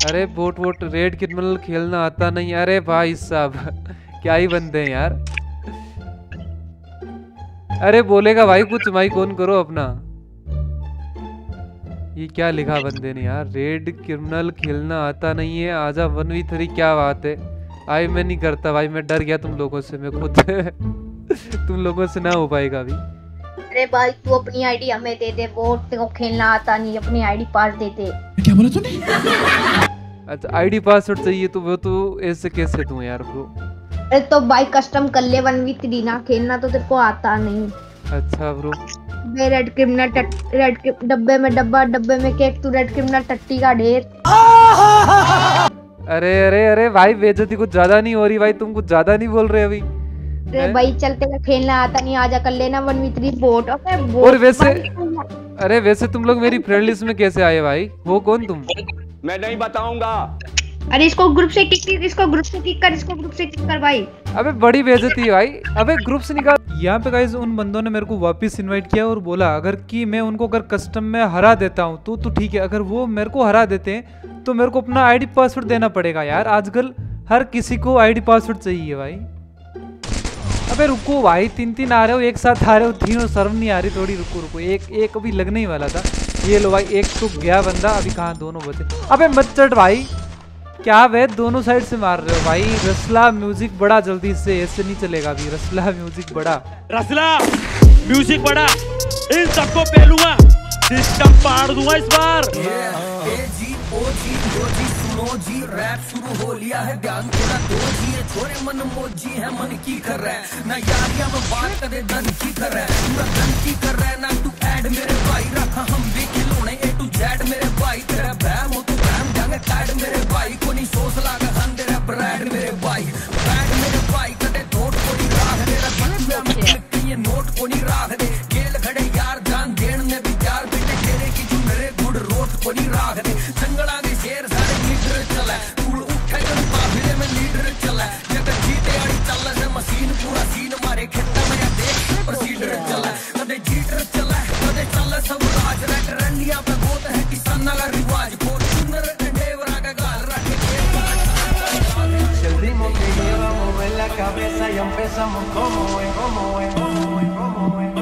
अरे boat vote red criminal खेलना आता नहीं। अरे भाई साहब क्या ही बंदे हैं यार। अरे बोलेगा भाई कुछ, माइक ऑन करो अपना। ये क्या लिखा बंदे ने यार, रेड क्रिमिनल खेलना आता नहीं है, आजा 1v3। क्या बात है भाई, मैं नहीं करता भाई, मैं डर गया तुम लोगों से, मैं खुद तुम लोगों से ना हो पाएगा अभी। अरे भाई तू अपनी आईडी हमें दे दे, वो तेरे को खेलना आता नहीं, अपनी आईडी पास दे दे। क्या बोला तूने? अच्छा आईडी पासवर्ड चाहिए तो वो तो ऐसे कैसे दूं यार ब्रो। अरे तो भाई कस्टम कर ले 1v3 ना, खेलना तो तेरे को आता नहीं। अच्छा ब्रो। रेड क्रिमिनल डब्बे में डब्बा, डब्बे में केक, तू रेड क्रिमिनल टट्टी का ढेर। अरे अरे अरे भाई बेइज्जती कुछ ज्यादा नहीं हो रही भाई, तुम कुछ ज्यादा नहीं बोल रहे अभी। अरे भाई चलते का खेलना आता नहीं, आजा कर लेना 1v3 बोट। और वैसे अरे वैसे तुम लोग मेरी फ्रेंड लिस्ट में कैसे आए भाई, वो कौन तुम? मैं नहीं बताऊंगा। अरे इसको ग्रुप से किक कर, इसको ग्रुप से किक कर, इसको ग्रुप से किक कर भाई। अबे बड़ी बेइज्जती है भाई, अबे ग्रुप से निकाल। यहाँ पे गाइस उन बंदों ने मेरे को वापस इनवाइट किया और बोला अगर कि मैं उनको अगर कस्टम में हरा देता हूँ तो ठीक है, अगर वो मेरे को हरा देते हैं तो मेरे को अपना आईडी पासवर्ड देना पड़ेगा यार। आजकल हर किसी को आईडी पासवर्ड चाहिए भाई। अबे रुको भाई, 3-3 आ रहे हो एक साथ, आ रहे हो तीनों, शर्म नहीं आ रही थोड़ी? रुको रुको, एक अभी लगने ही वाला था। ये लो भाई, एक तो गया बंदा, अभी कहाँ दोनों बचे। अबे मत चढ़ भाई, क्या वे दोनों साइड से मार रहे हो भाई। रसला म्यूजिक बड़ा जल्दी से, ऐसे नहीं चलेगा अभी। रसला म्यूजिक बड़ा, रसला म्यूजिक बड़ा, इन सबको पहलूंगा, सिस्टम पाड़ दूंगा इस बार। जी रैप शुरू हो लिया है, ध्यान थोड़ा दो जी, ये छोरे मन मोजी है, मन की कर रहा है ना यारियां में बात करे, धन की कर रहा है, पूरा धन की कर रहा है ना। तू ऐड मेरे भाई रखा हम भी खिलौने A to Z मेरे भाई, तेरा बहम हो तो बहम जाएंगे टैड मेरे भाई को नहीं सोच लागा हम तेरा ब्रांड मेरे भाई, ब्रांड मेरे भाई कदे नोट को नहीं राख दे रहा बच्चा में ये नोट को नहीं राख दे, गेल खड़े यार जान देन में भी यार बेटे तेरे की जो मेरे गुड रोट को नहीं राख दे। जंगला के शेर सारे लीडर चला, तू उठे जब काफिले में लीडर चला, जब जीते आड़ी चल से मशीन पूरा सीन मारे खेता में देख प्रोसीडर चला, कदे जीटर चला कदे चल सब राज रेट रंडिया पे बहुत है किसाना का रिवाज, फॉर्च्यूनर एंडेवरा का गाल रखे के el ritmo que llevamos en la cabeza y empezamos como es, como es, como es, como es.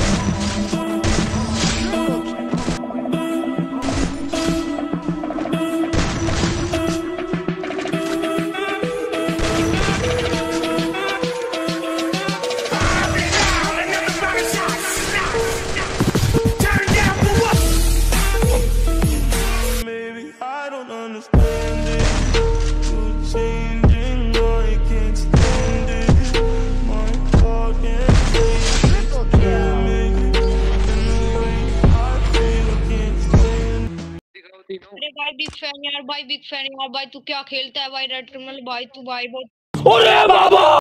अरे भाई बिग फैन यार, भाई बिग फैन यार, भाई तू क्या खेलता है भाई रेड क्रिमिनल भाई, तू भाई बहुत।